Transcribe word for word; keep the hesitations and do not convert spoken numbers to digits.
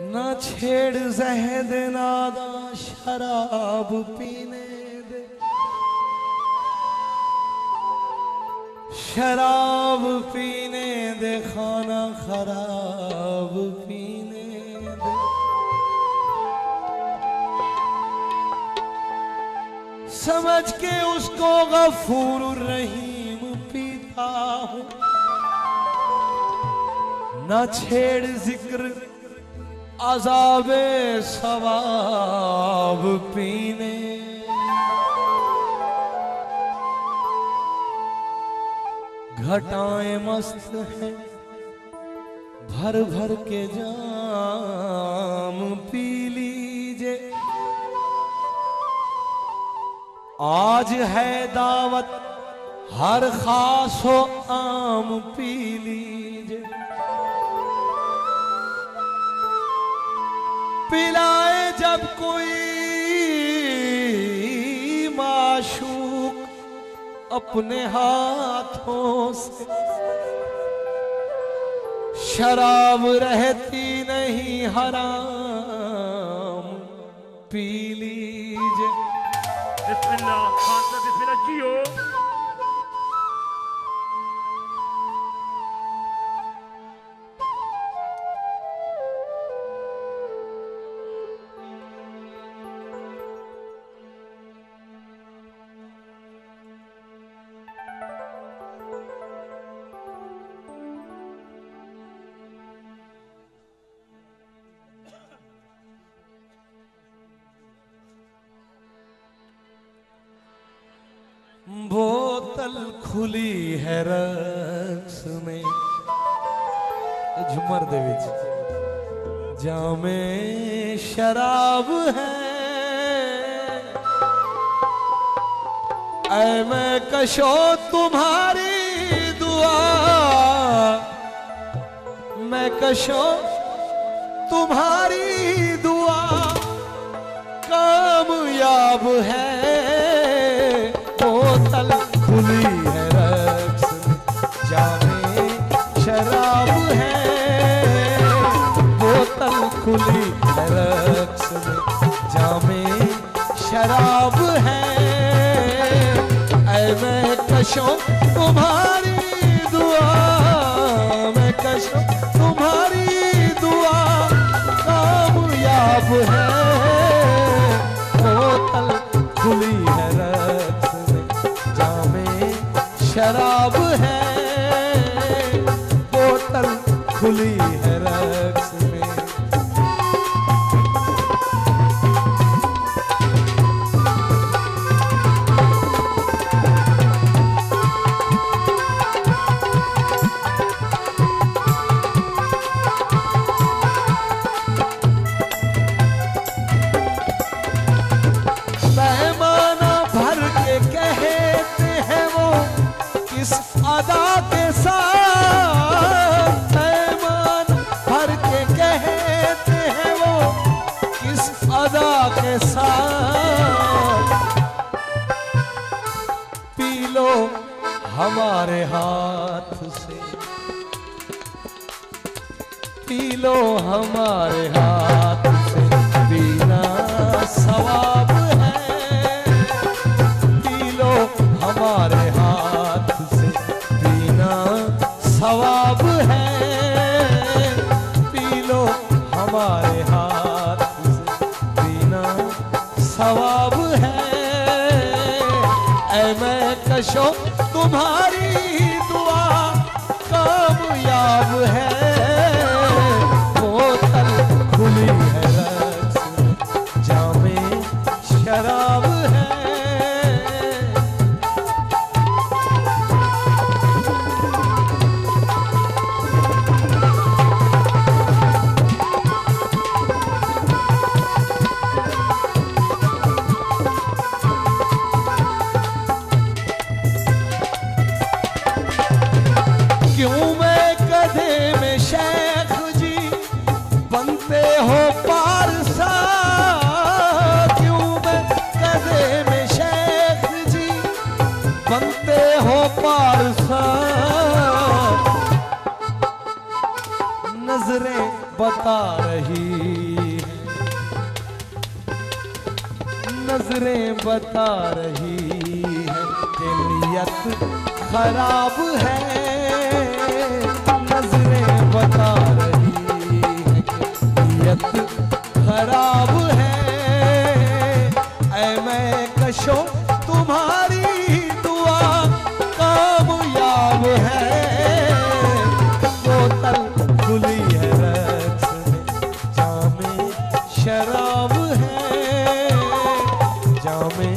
न छेड़ जहद नादा शराब पीने दे, शराब पीने दे, खाना खराब पीने दे। समझ के उसको गफूर रहीम पीता हूँ, न छेड़ जिक्र अज़ाबे सवाब पीने। घटाएं मस्त हैं भर भर के जाम पी लीजिए, आज है दावत हर खासो आम पी लीजिए। पिलाए जब कोई माशूक अपने हाथों से, शराब रहती नहीं हराम पी लीजिए। बिस्मिल्लाह खान साहब, बिस्मिल्लाह जियो। बोतल खुली है रक्स में, झुमर दे विच जामे शराब है। ऐ मैं कशो तुम्हारी दुआ, मैं कशो तुम्हारी दुआ कामयाब है। बोतल खुली है रक्स में, जामे शराब है। बोतल खुली है रक्स में, जामे शराब है। ऐ मैं कशो तुम्हारी दुआ, मैं कशो तुम्हारी दुआ कामयाब है। बोतल खुली है रक्स में, जामे शराब है। बोतल खुली है रक्स में। पैमाना भर के कहते हैं वो किस अदा के साथ, पैमाना भर के कहते हैं वो किस अदा के साथ। पी लो हमारे हाथ से, पी लो हमारे हाथ से, पीना सवाब है। पी लो हमारे हाथ से, पीना सवाब है। पी लो हमारे हाथ से, पीना सवाब है। ऐ मैं कशो तुम्हारी दुआ कामयाब है। बोतल खुली है रक्स में, जामे शराब है। क्यों मैं गधे में शेख जी बनते हो पारसा, क्यों मैं गधे में शेख जी बनते हो पारसा। नजरें बता रही है, नजरें बता रही है कि नियत खराब है, नजरें बता रही है कि नियत खराब है। ऐ मैं कशो तुम्हारी दुआ कामयाब है, बोतल खुली है रक्स में, जामे शराब है, जामे